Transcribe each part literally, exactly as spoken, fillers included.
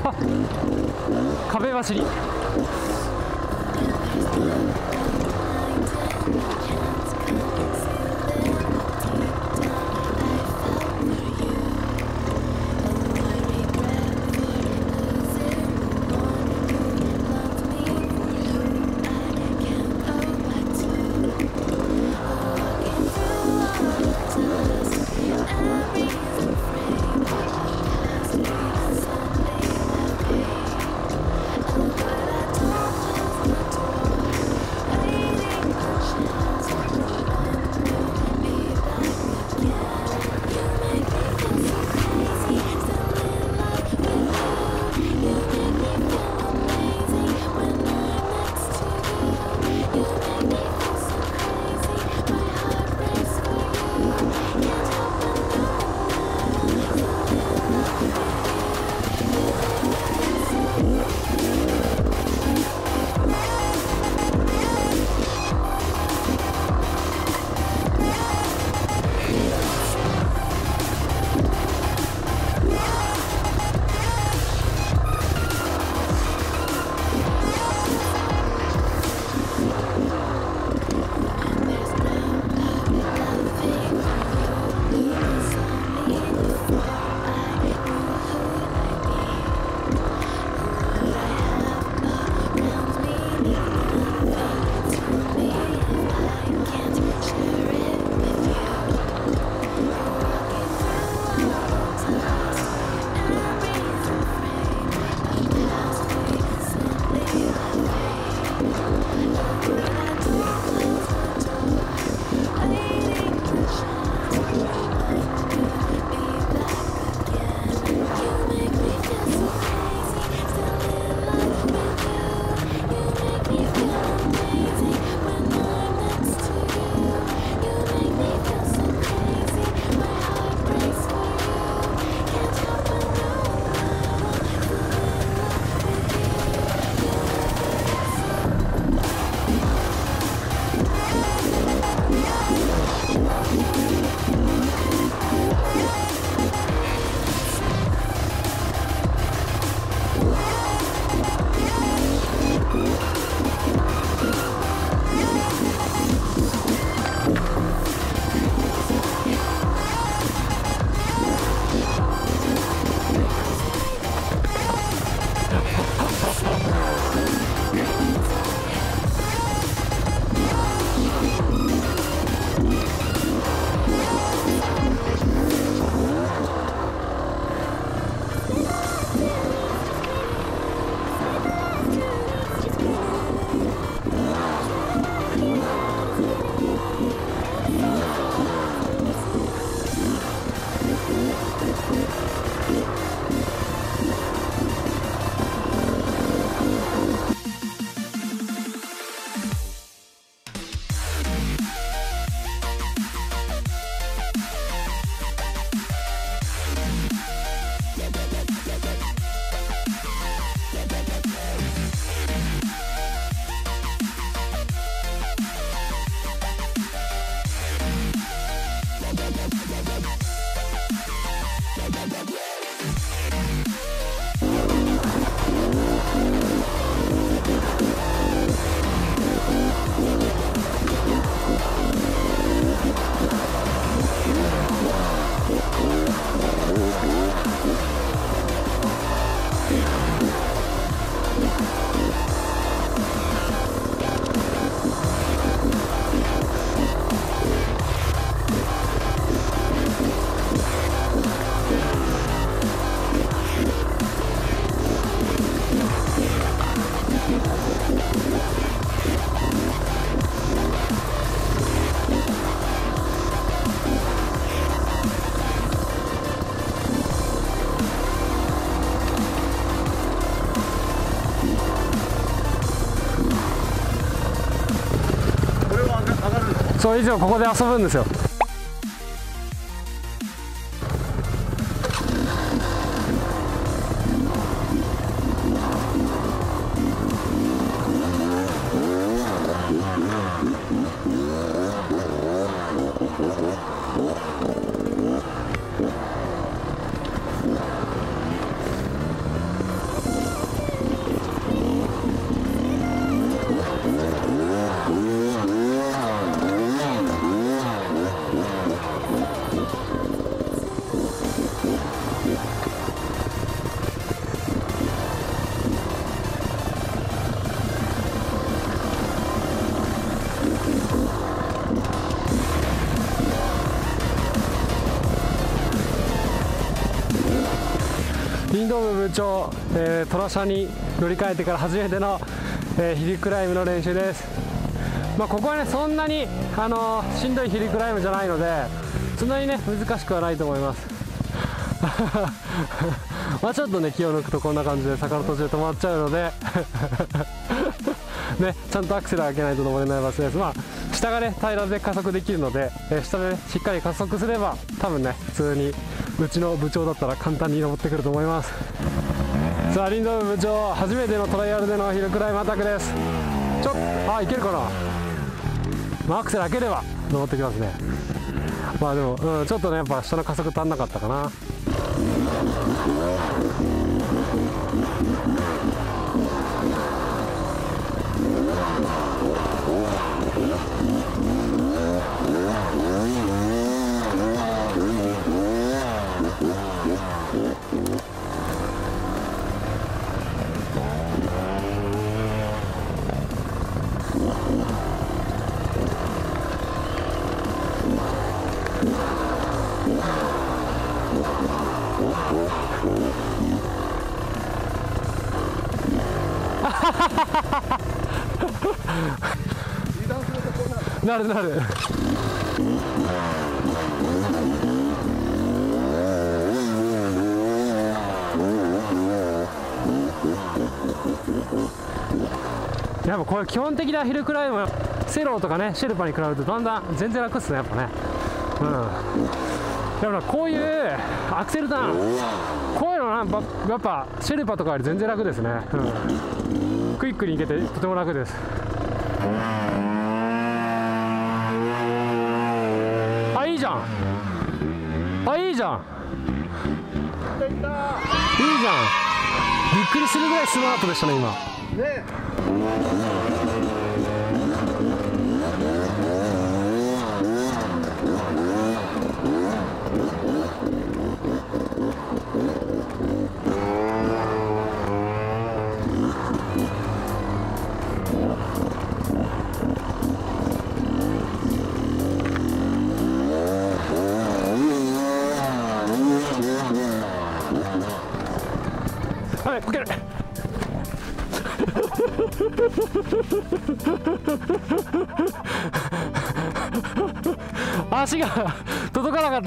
壁走り。そう、以上ここで遊ぶんですよ。 林道部部長、えー、トラ車に乗り換えてから初めての、えー、ヒルクライムの練習です。まあ、ここはねそんなに、あのー、しんどいヒルクライムじゃないのでそんなにね難しくはないと思います。まあちょっとね気を抜くとこんな感じで坂の途中で止まっちゃうのでね、ちゃんとアクセル上げないと登れない場所です。まあ下がね平らで加速できるので、えー、下でねしっかり加速すれば多分ね普通にうちの部長だったら簡単に登ってくると思います。さあ林道部部長初めてのトライアルでのヒルクライムアタックです。ちょっあいけるかな、まあ、アクセル開ければ登ってきますね。まあでも、うん、ちょっとねやっぱ下の加速足んなかったかな。なるなる。やっぱこれ基本的なヒルクライムセローとかねシェルパに比べるとだんだん全然楽っすねやっぱね。うん。やっぱこういうアクセルターンこういうのなんかやっぱシェルパとかより全然楽ですね。うん。クイックに行けてとても楽です。あいいじゃん。あいいじゃん。いいじゃん。びっくりするぐらいスマートでしたね今。ね。はい、こける。足が届かなかった。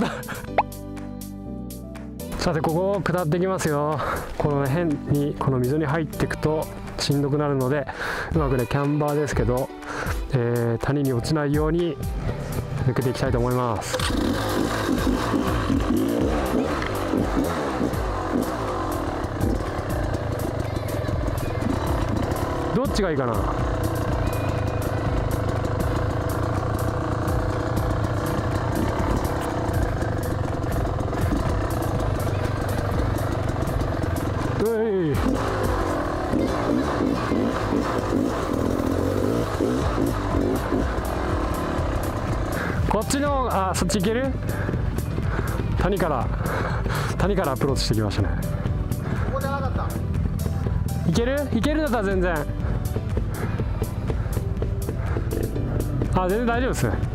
さてここを下っていきますよ。この辺にこの溝に入っていくとしんどくなるのでうまくねキャンバーですけど、えー、谷に落ちないように抜けていきたいと思います。どっちがいいかな。ういこっちのあそっち行ける。谷から谷からアプローチしてきましたね。ここじゃなかった。いけるいけるだったら全然あ全然大丈夫ですね。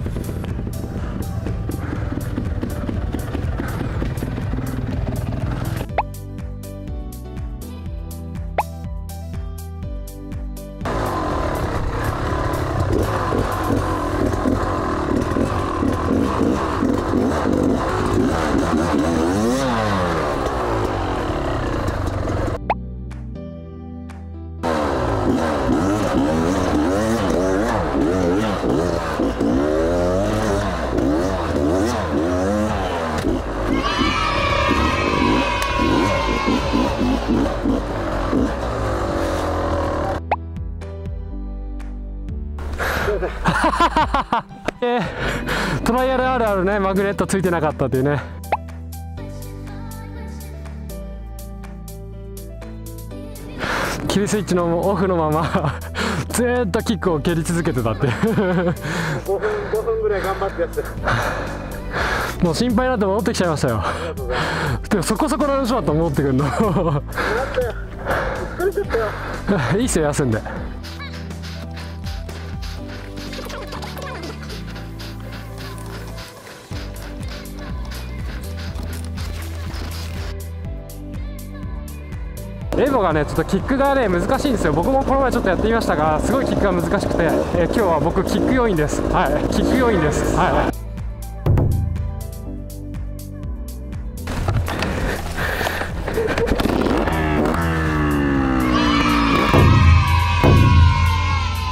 えー、トライアルあるあるね、マグネットついてなかったっていうね。キルスイッチのオフのままずーっとキックを蹴り続けてたってごふんごふんぐらい頑張ってやつもう心配になって戻ってきちゃいましたよ。でもそこそこの話だと思ってくるの疲れちゃったよいいっすよ休んで。 エボがねちょっとキックがね難しいんですよ。僕もこの前ちょっとやってみましたが、すごいキックが難しくて、えー、今日は僕キック要員です。はい、キック要員です。はい。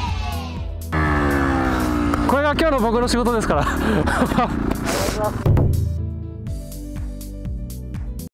これが今日の僕の仕事ですから。